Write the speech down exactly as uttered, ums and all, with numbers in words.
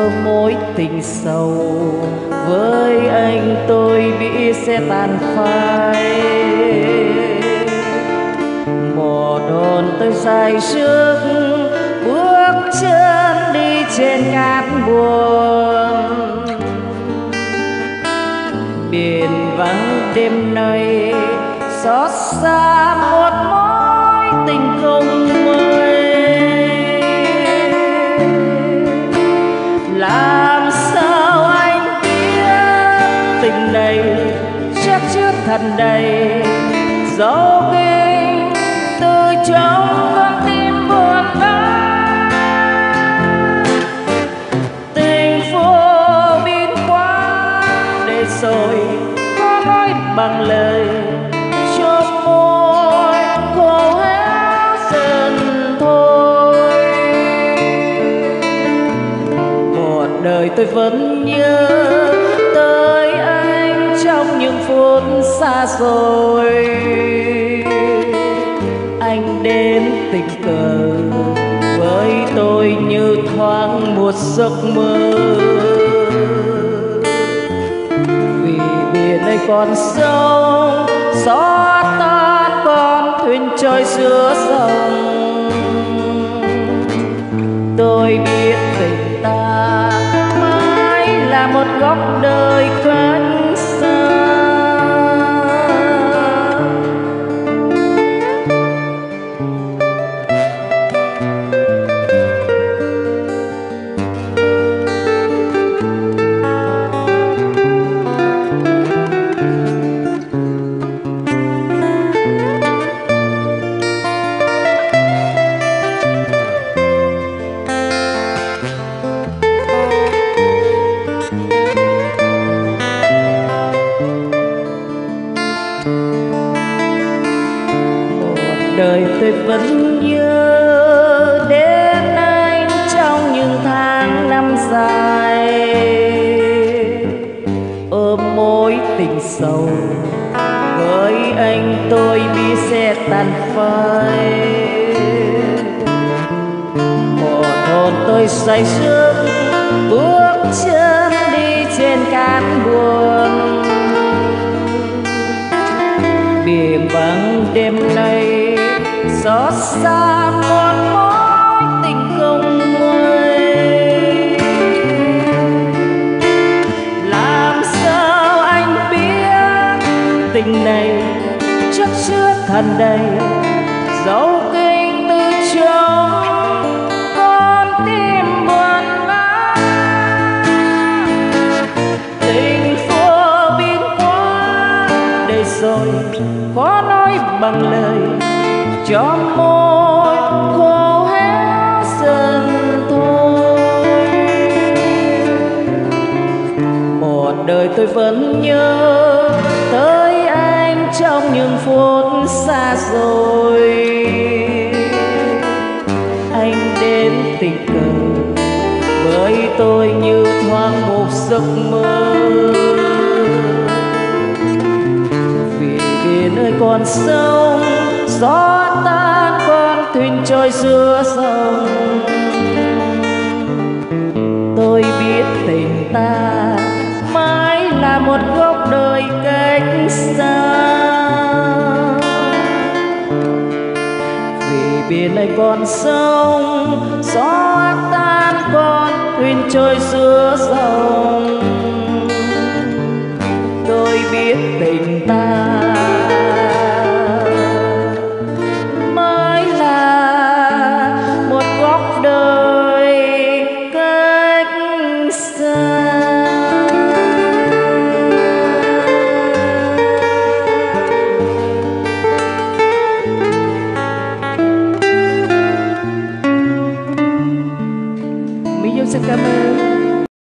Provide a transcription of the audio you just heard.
ôm mối tình sầu, với anh tôi bị xe tàn phai. Mò đòn tôi dài trước, bước chân đi trên cát buồn. Biển vắng đêm nay xót xa một mối tình không nguôi. Làm sao anh biết tình này chắc trước thật đầy dấu kinh từ trong con tim buồn bã. Tình vô biên quá để rồi có nói bằng lời, cho môi khô héo dần thôi. Một đời tôi vẫn nhớ tới anh trong những phút xa xôi. Anh đến tình cờ với tôi như thoáng một giấc mơ. Vì biển ấy còn sông, gió tan con thuyền trôi giữa dòng. Tôi biết tình ta mãi là một góc đời cách xa. Đời tôi vẫn nhớ đến anh trong những tháng năm dài. Ôm mối tình sầu, với anh tôi bị xe tàn phai. Một hồn tôi say sưa, bước chân đi trên cát buồn. Biển vắng đêm nay xót xa một mối tình không nguôi. Làm sao anh biết tình này chắc chứa thật đầy dấu kinh từ trong con tim buồn bã. Tình vô biên quá để rồi khó nói bằng lời, cho môi khô héo dần thôi. Một đời tôi vẫn nhớ tới anh trong những phút xa rồi. Anh đến tình cờ với tôi như thoáng một giấc mơ. Vì biển ơi còn sông, gió tan con thuyền trôi giữa sông. Tôi biết tình ta mãi là một góc đời cách xa. Vì biển ấy còn sông, gió tan con thuyền trôi giữa sông. Tôi biết tình ta